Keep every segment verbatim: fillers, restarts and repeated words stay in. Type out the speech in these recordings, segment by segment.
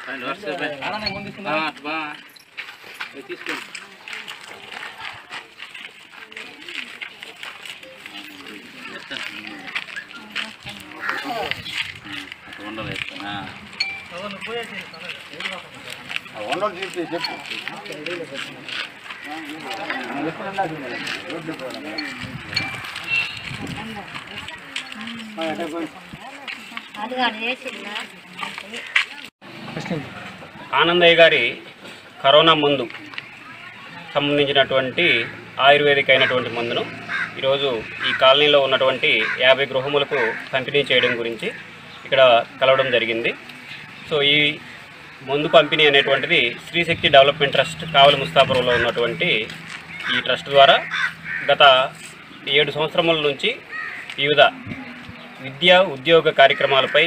తీసుకోండి. ఉండదు ఉండదు చెప్పి చెప్పు ఆనందయ్య గారి కరోనా మందు సంబంధించినటువంటి ఆయుర్వేదిక్ అయినటువంటి మందును ఈరోజు ఈ కాలనీలో ఉన్నటువంటి యాభై గృహములకు పంపిణీ చేయడం గురించి ఇక్కడ కలవడం జరిగింది. సో ఈ మందు పంపిణీ అనేటువంటిది శ్రీశక్తి డెవలప్మెంట్ ట్రస్ట్ కావలి ముస్తాపురంలో ఉన్నటువంటి ఈ ట్రస్ట్ ద్వారా గత ఏడు సంవత్సరముల నుంచి వివిధ విద్యా ఉద్యోగ కార్యక్రమాలపై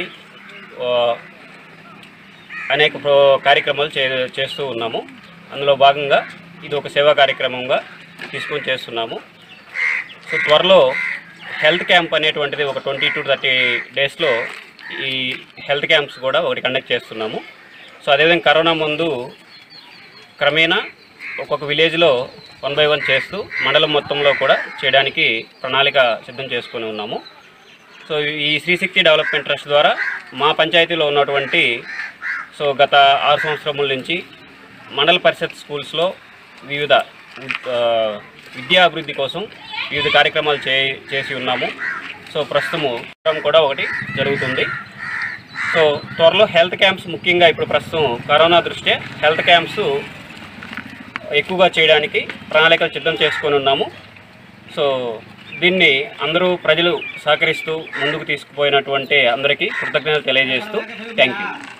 అనేక కార్యక్రమాలు చే చేస్తూ ఉన్నాము. అందులో భాగంగా ఇది ఒక సేవా కార్యక్రమంగా తీసుకొని చేస్తున్నాము. సో త్వరలో హెల్త్ క్యాంప్ అనేటువంటిది ఒక ట్వంటీ టు థర్టీ డేస్లో ఈ హెల్త్ క్యాంప్స్ కూడా ఒకటి కండక్ట్ చేస్తున్నాము. సో అదేవిధంగా కరోనా ముందు క్రమేణా ఒక్కొక్క విలేజ్లో వన్ బై వన్ చేస్తూ మండలం మొత్తంలో కూడా చేయడానికి ప్రణాళిక సిద్ధం చేసుకొని ఉన్నాము. సో ఈ శ్రీశక్తి డెవలప్మెంట్ ట్రస్ట్ ద్వారా మా పంచాయతీలో ఉన్నటువంటి సో గత ఆరు సంవత్సరముల నుంచి మండల పరిషత్ స్కూల్స్లో వివిధ విద్యా అభివృద్ధి కోసం వివిధ కార్యక్రమాలు చే చేసి ఉన్నాము. సో ప్రస్తుతము కూడా ఒకటి జరుగుతుంది. సో త్వరలో హెల్త్ క్యాంప్స్, ముఖ్యంగా ఇప్పుడు ప్రస్తుతం కరోనా దృష్ట్యా హెల్త్ క్యాంప్స్ ఎక్కువగా చేయడానికి ప్రణాళికలు సిద్ధం చేసుకొని ఉన్నాము. సో దీన్ని అందరూ ప్రజలు సహకరిస్తూ ముందుకు తీసుకుపోయినటువంటి అందరికీ కృతజ్ఞతలు తెలియజేస్తూ థ్యాంక్ యూ.